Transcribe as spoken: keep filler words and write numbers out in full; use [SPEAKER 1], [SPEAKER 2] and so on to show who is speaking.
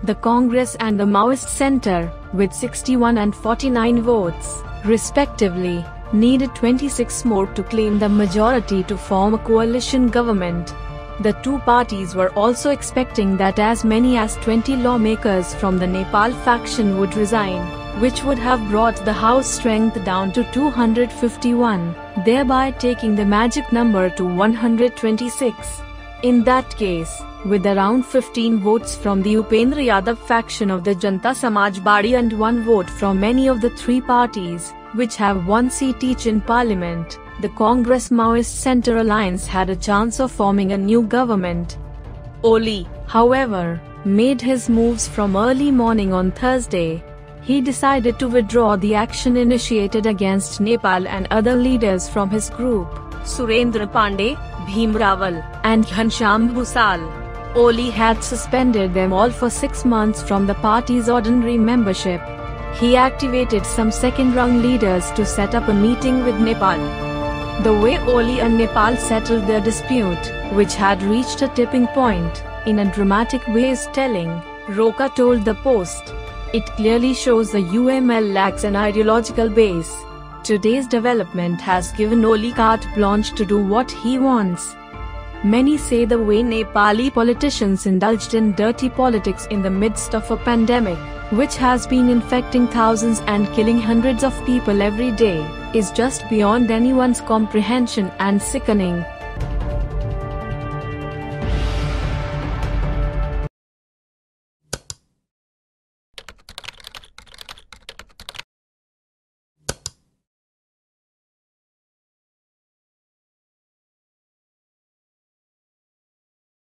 [SPEAKER 1] The Congress and the Maoist Center, with sixty-one and forty-nine votes, respectively, needed twenty-six more to claim the majority to form a coalition government. The two parties were also expecting that as many as twenty lawmakers from the Nepal faction would resign, which would have brought the House strength down to two hundred fifty-one, thereby taking the magic number to one hundred twenty-six. In that case, with around fifteen votes from the Upendra Yadav faction of the Janta Samajwadi and one vote from any of the three parties, which have one seat each in parliament, the Congress-Maoist Centre alliance had a chance of forming a new government. Oli, however, made his moves from early morning on Thursday. He decided to withdraw the action initiated against Nepal and other leaders from his group, Surendra Pandey, Bhim Rawal, and Ghanshyam Bhusal. Oli had suspended them all for six months from the party's ordinary membership. He activated some second-rung leaders to set up a meeting with Nepal. The way Oli and Nepal settled their dispute, which had reached a tipping point, in a dramatic way is telling, Roka told the Post. It clearly shows the U M L lacks an ideological base. Today's development has given Oli carte blanche to do what he wants. Many say the way Nepali politicians indulged in dirty politics in the midst of a pandemic, which has been infecting thousands and killing hundreds of people every day, is just beyond anyone's comprehension and sickening.